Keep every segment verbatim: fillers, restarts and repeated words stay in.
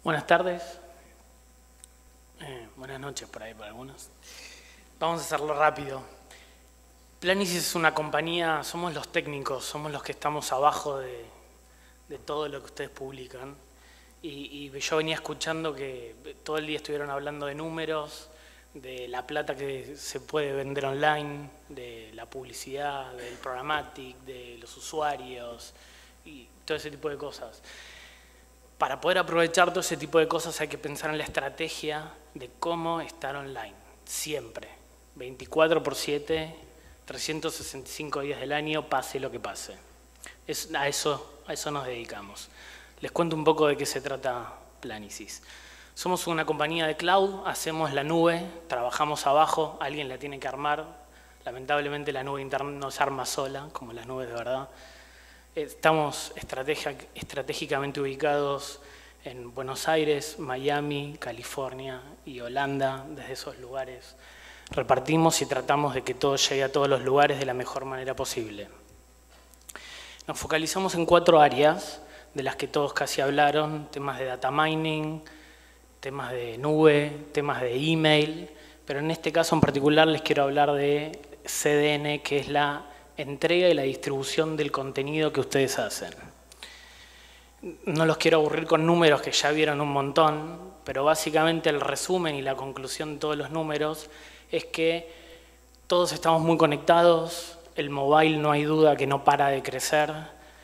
Buenas tardes. Eh, buenas noches por ahí para algunos. Vamos a hacerlo rápido. Planisys es una compañía, somos los técnicos, somos los que estamos abajo de, de todo lo que ustedes publican. Y, y yo venía escuchando que todo el día estuvieron hablando de números, de la plata que se puede vender online, de la publicidad, del programmatic, de los usuarios y todo ese tipo de cosas. Para poder aprovechar todo ese tipo de cosas hay que pensar en la estrategia de cómo estar online, siempre, veinticuatro por siete, trescientos sesenta y cinco días del año, pase lo que pase. Es, a, eso, a eso nos dedicamos. Les cuento un poco de qué se trata Planisys. Somos una compañía de cloud, hacemos la nube, trabajamos abajo, alguien la tiene que armar. Lamentablemente la nube de internet no se arma sola, como las nubes de verdad. Estamos estratégicamente ubicados en Buenos Aires, Miami, California y Holanda. Desde esos lugares repartimos y tratamos de que todo llegue a todos los lugares de la mejor manera posible. Nos focalizamos en cuatro áreas, de las que todos casi hablaron: temas de data mining, temas de nube, temas de email, pero en este caso en particular les quiero hablar de C D N, que es la entrega y la distribución del contenido que ustedes hacen. No los quiero aburrir con números que ya vieron un montón, pero básicamente el resumen y la conclusión de todos los números es que todos estamos muy conectados, el mobile no hay duda que no para de crecer,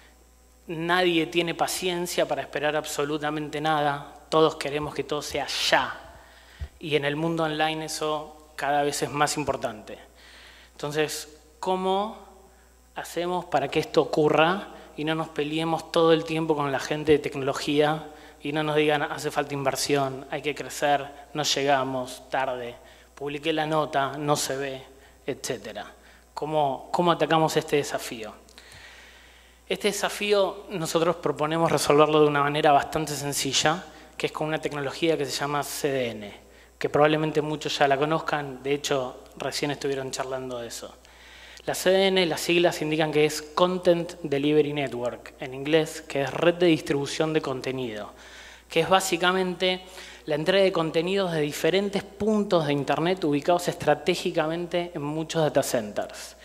nadie tiene paciencia para esperar absolutamente nada, todos queremos que todo sea ya, y en el mundo online eso cada vez es más importante. Entonces, ¿cómo hacemos para que esto ocurra y no nos peleemos todo el tiempo con la gente de tecnología y no nos digan hace falta inversión, hay que crecer, no llegamos, tarde, publiqué la nota, no se ve, etcétera? ¿Cómo, cómo atacamos este desafío? Este desafío nosotros proponemos resolverlo de una manera bastante sencilla, que es con una tecnología que se llama C D N, que probablemente muchos ya la conozcan, de hecho recién estuvieron charlando de eso. La C D N, las siglas indican que es Content Delivery Network, en inglés, que es red de distribución de contenido, que es básicamente la entrega de contenidos de diferentes puntos de Internet ubicados estratégicamente en muchos data centers.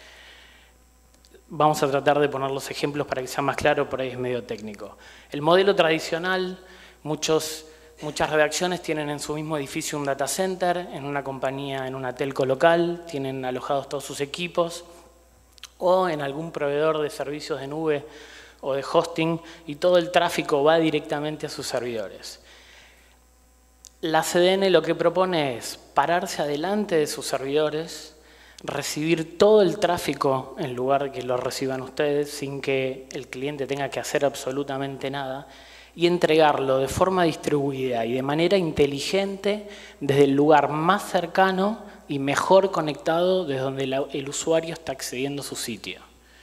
Vamos a tratar de poner los ejemplos para que sea más claro, por ahí es medio técnico. El modelo tradicional, muchos, muchas redacciones tienen en su mismo edificio un data center, en una compañía, en una telco local, tienen alojados todos sus equipos, o en algún proveedor de servicios de nube o de hosting, y todo el tráfico va directamente a sus servidores. La C D N lo que propone es pararse adelante de sus servidores, recibir todo el tráfico en lugar de que lo reciban ustedes, sin que el cliente tenga que hacer absolutamente nada, y entregarlo de forma distribuida y de manera inteligente desde el lugar más cercano y mejor conectado desde donde la, el usuario está accediendo a su sitio.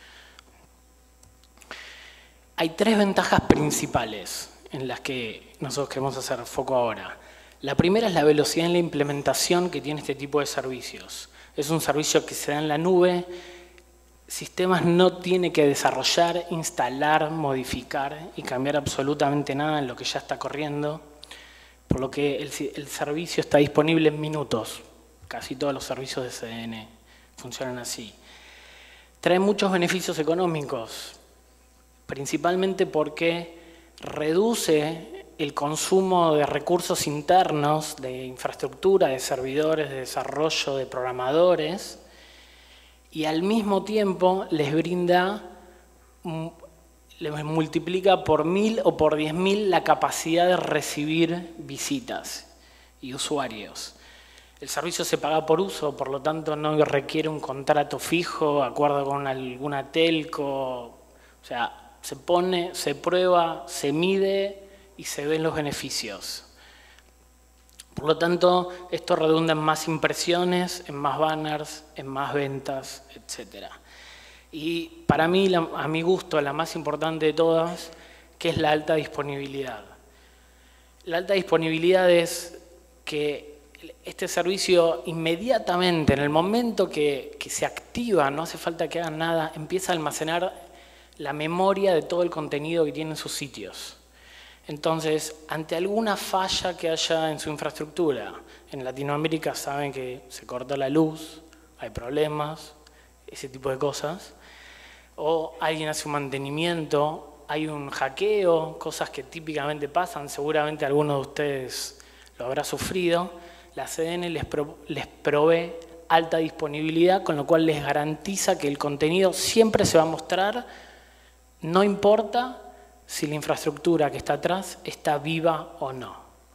Hay tres ventajas principales en las que nosotros queremos hacer foco ahora. La primera es la velocidad en la implementación que tiene este tipo de servicios. Es un servicio que se da en la nube, sistemas no tiene que desarrollar, instalar, modificar y cambiar absolutamente nada en lo que ya está corriendo, por lo que el, el servicio está disponible en minutos. Casi todos los servicios de C D N funcionan así. Trae muchos beneficios económicos, principalmente porque reduce el consumo de recursos internos, de infraestructura, de servidores, de desarrollo, de programadores, y al mismo tiempo les brinda, les multiplica por mil o por diez mil la capacidad de recibir visitas y usuarios. El servicio se paga por uso, por lo tanto no requiere un contrato fijo, acuerdo con alguna telco. O sea, se pone, se prueba, se mide y se ven los beneficios. Por lo tanto, esto redunda en más impresiones, en más banners, en más ventas, etcétera. Y para mí, a mi gusto, la más importante de todas, que es la alta disponibilidad. La alta disponibilidad es que este servicio inmediatamente, en el momento que, que se activa, no hace falta que hagan nada, empieza a almacenar la memoria de todo el contenido que tienen sus sitios. Entonces, ante alguna falla que haya en su infraestructura, en Latinoamérica saben que se corta la luz, hay problemas, ese tipo de cosas, o alguien hace un mantenimiento, hay un hackeo, cosas que típicamente pasan, seguramente alguno de ustedes lo habrá sufrido, la C D N les, pro, les provee alta disponibilidad, con lo cual les garantiza que el contenido siempre se va a mostrar, no importa si la infraestructura que está atrás está viva o no.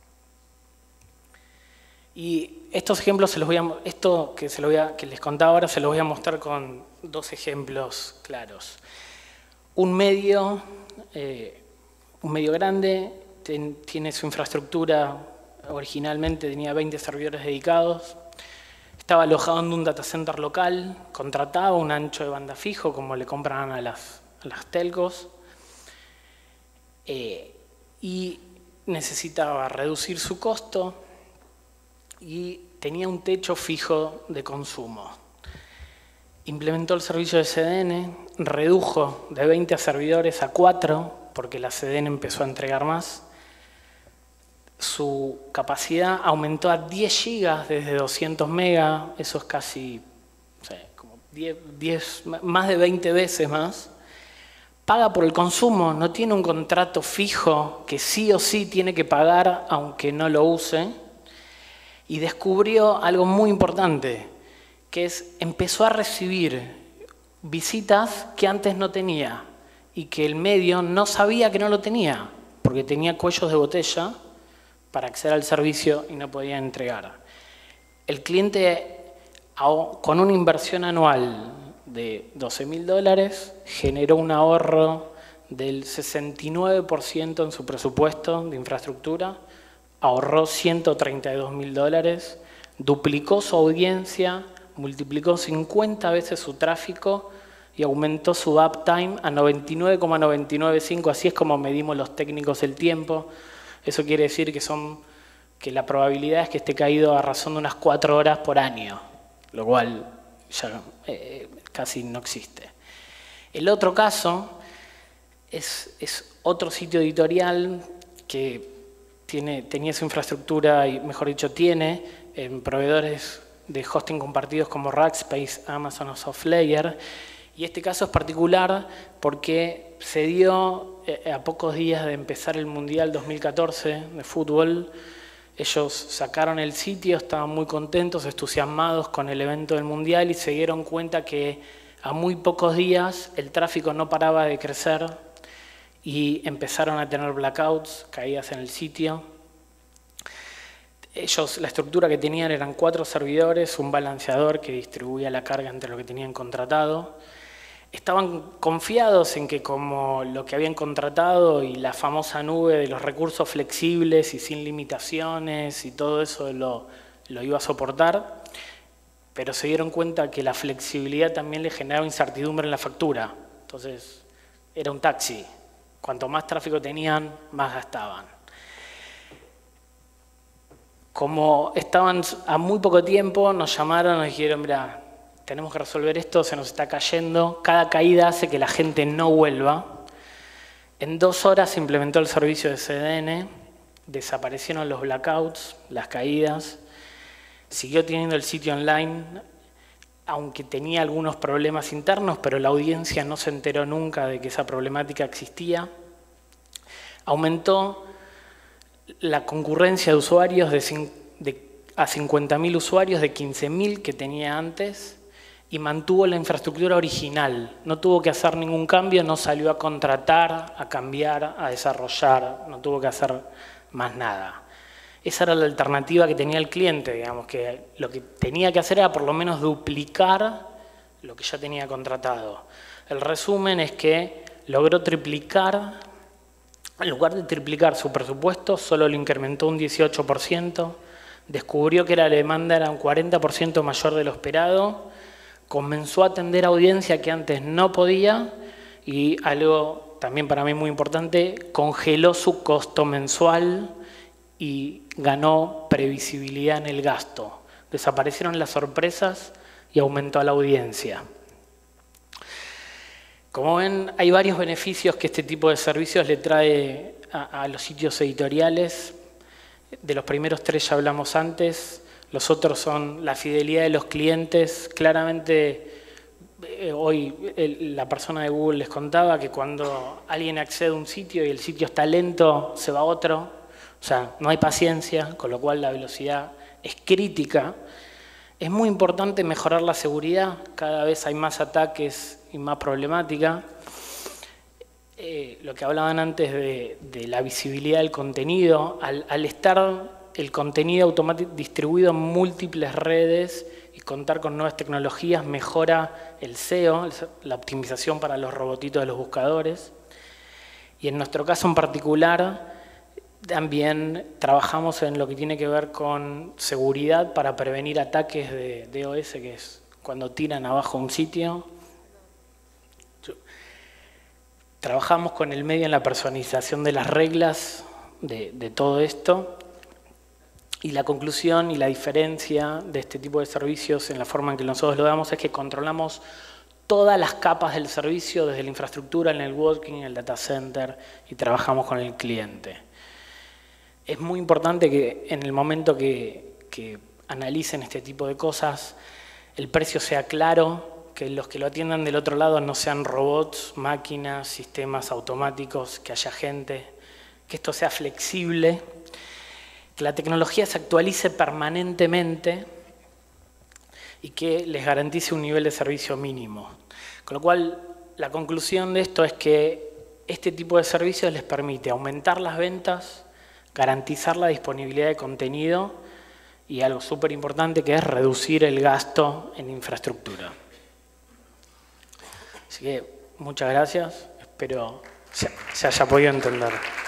Y estos ejemplos, se los voy a, esto que, se lo voy a, que les contaba ahora, se los voy a mostrar con dos ejemplos claros. Un medio, eh, un medio grande, ten, tiene su infraestructura, originalmente tenía veinte servidores dedicados, estaba alojado en un data center local, contrataba un ancho de banda fijo, como le compran a las, a las telcos, eh, y necesitaba reducir su costo y tenía un techo fijo de consumo. Implementó el servicio de C D N, redujo de veinte servidores a cuatro, porque la C D N empezó a entregar más. Su capacidad aumentó a diez gigas desde doscientos megas, eso es casi, no sé, como diez, diez, más de veinte veces más. Paga por el consumo, no tiene un contrato fijo que sí o sí tiene que pagar aunque no lo use. Y descubrió algo muy importante, que es, empezó a recibir visitas que antes no tenía y que el medio no sabía que no lo tenía, porque tenía cuellos de botella para acceder al servicio y no podía entregar. El cliente, con una inversión anual de doce mil dólares, generó un ahorro del sesenta y nueve por ciento en su presupuesto de infraestructura, ahorró ciento treinta y dos mil dólares, duplicó su audiencia, multiplicó cincuenta veces su tráfico y aumentó su uptime a noventa y nueve coma novecientos noventa y cinco, así es como medimos los técnicos el tiempo. Eso quiere decir que, son, que la probabilidad es que esté caído a razón de unas cuatro horas por año, lo cual ya eh, casi no existe. El otro caso es, es otro sitio editorial que tiene, tenía su infraestructura, y mejor dicho tiene, en proveedores de hosting compartidos como Rackspace, Amazon o SoftLayer. Y este caso es particular porque se dio eh, a pocos días de empezar el Mundial dos mil catorce de fútbol. Ellos sacaron el sitio, estaban muy contentos, entusiasmados con el evento del Mundial y se dieron cuenta que a muy pocos días el tráfico no paraba de crecer y empezaron a tener blackouts, caídas en el sitio. Ellos, la estructura que tenían eran cuatro servidores, un balanceador que distribuía la carga entre lo que tenían contratado. Estaban confiados en que como lo que habían contratado y la famosa nube de los recursos flexibles y sin limitaciones y todo eso lo, lo iba a soportar, pero se dieron cuenta que la flexibilidad también le generaba incertidumbre en la factura. Entonces, era un taxi. Cuanto más tráfico tenían, más gastaban. Como estaban a muy poco tiempo, nos llamaron y nos dijeron, mira, tenemos que resolver esto, se nos está cayendo, cada caída hace que la gente no vuelva. En dos horas se implementó el servicio de C D N, desaparecieron los blackouts, las caídas, siguió teniendo el sitio online, aunque tenía algunos problemas internos, pero la audiencia no se enteró nunca de que esa problemática existía. Aumentó la concurrencia de usuarios de, de, a cincuenta mil usuarios de quince mil que tenía antes y mantuvo la infraestructura original. No tuvo que hacer ningún cambio, no salió a contratar, a cambiar, a desarrollar, no tuvo que hacer más nada. Esa era la alternativa que tenía el cliente, digamos, que lo que tenía que hacer era por lo menos duplicar lo que ya tenía contratado. El resumen es que logró triplicar, en lugar de triplicar su presupuesto, solo lo incrementó un dieciocho por ciento, descubrió que la demanda era un cuarenta por ciento mayor de lo esperado, comenzó a atender audiencia que antes no podía y algo también para mí muy importante, congeló su costo mensual y ganó previsibilidad en el gasto. Desaparecieron las sorpresas y aumentó la audiencia. Como ven, hay varios beneficios que este tipo de servicios le trae a, a los sitios editoriales. De los primeros tres ya hablamos antes. Los otros son la fidelidad de los clientes. Claramente, eh, hoy el, la persona de Google les contaba que cuando alguien accede a un sitio y el sitio está lento, se va a otro. O sea, no hay paciencia, con lo cual la velocidad es crítica. Es muy importante mejorar la seguridad. Cada vez hay más ataques y más problemática. Eh, lo que hablaban antes de, de la visibilidad del contenido, al, al estar el contenido automático distribuido en múltiples redes y contar con nuevas tecnologías mejora el S E O, la optimización para los robotitos de los buscadores. Y en nuestro caso en particular, también trabajamos en lo que tiene que ver con seguridad para prevenir ataques de D O S, que es cuando tiran abajo un sitio. Trabajamos con el medio en la personalización de las reglas de, de todo esto. Y la conclusión y la diferencia de este tipo de servicios en la forma en que nosotros lo damos es que controlamos todas las capas del servicio, desde la infraestructura, el networking, el data center, y trabajamos con el cliente. Es muy importante que en el momento que, que analicen este tipo de cosas, el precio sea claro, que los que lo atiendan del otro lado no sean robots, máquinas, sistemas automáticos, que haya gente, que esto sea flexible, que la tecnología se actualice permanentemente y que les garantice un nivel de servicio mínimo. Con lo cual, la conclusión de esto es que este tipo de servicios les permite aumentar las ventas, garantizar la disponibilidad de contenido y algo súper importante que es reducir el gasto en infraestructura. Así que muchas gracias, espero se, se haya podido entender.